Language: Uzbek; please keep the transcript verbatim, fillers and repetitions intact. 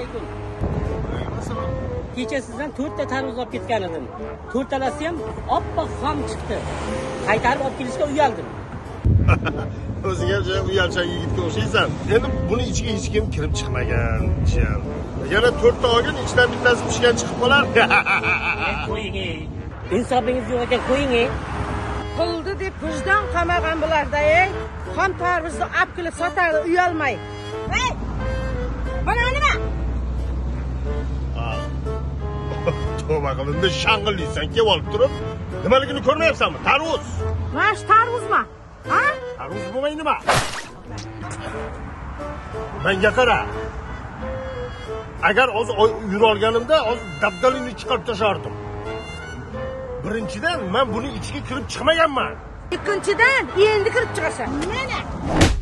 alaykum. Kecha sizdan to'rtta tarvuz olib ketgan edim. To'rtalasi ham oppoq xom chiqdi. Qaytarib olib kelishga uyaldim. O'ziga ham uyalchan yigitga o'xshaysan. Endi buni ichiga hech kim kirib chiqmagan, isham. Yana to'rtta olgin, ichidan bittasi pishgan chiqib qolar. Qo'ying. Insobingiz yo'q ekan, qo'ying. Puldi deb vijdon qamagan bularda-ey. Xom tarvuzni olib kelib sotadi, uyalmay. Hey! Mana nima? Tövbe qilindi, shang'illaysan, kelib olib turib. Nimaligini ko'rmayapsanmi? Tarvuz. Mana shu tarvuzmi? Ha? Tarvuz bo'lmay nima? Menga qara. Agar hozir yura olganimda, hozir dabdalini chiqarib tashardim. Birinchidan, men buni ichiga kirib chiqmaganman. Ikkinchidan, endi kirib chiqasan. Mana